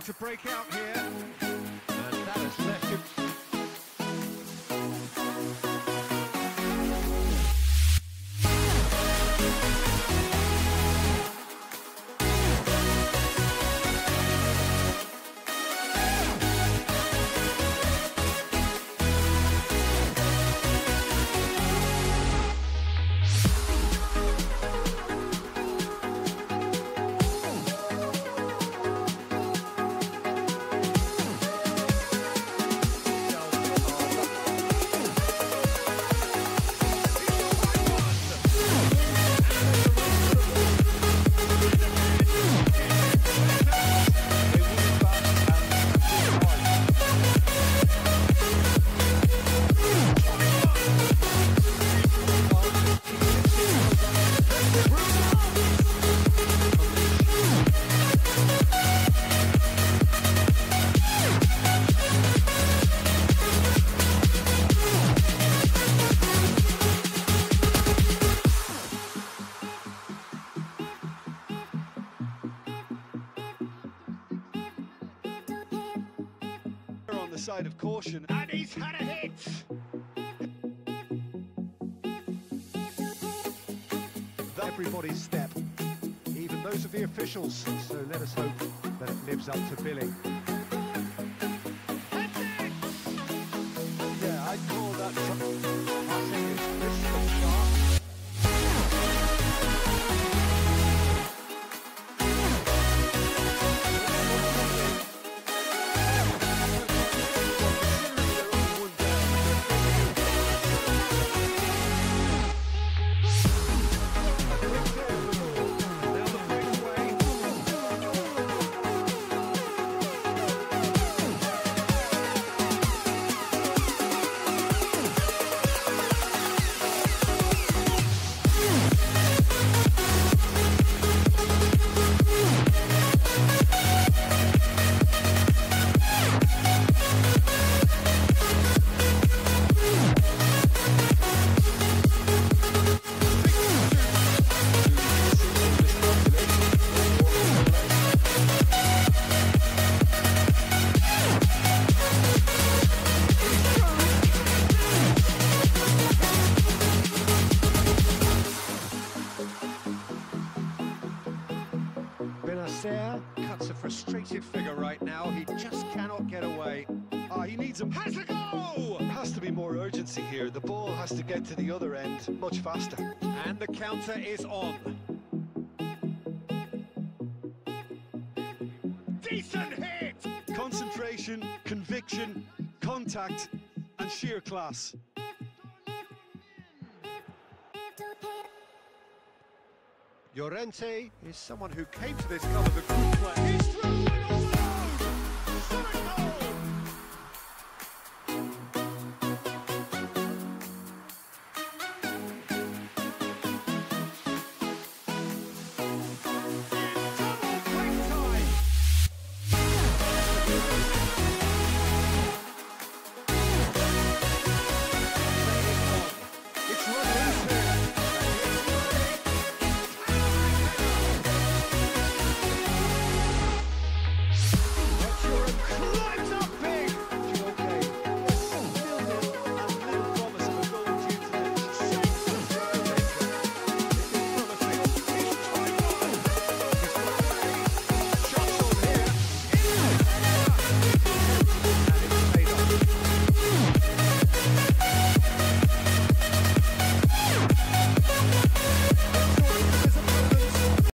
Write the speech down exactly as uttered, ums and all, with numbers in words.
to break out here, and that has left him. The side of caution, and he's had a hit. Everybody's step, even those of the officials. So let us hope that it lives up to billing. Yeah, I'd call that something. I think it's crystal sharp. Cuts a frustrated figure right now. He just cannot get away. Ah, he needs him. Has to go! Has to be more urgency here. The ball has to get to the other end much faster. And the counter is on. Decent hit! Concentration, conviction, contact, and sheer class. Llorente is someone who came to this club as a good player. He's through!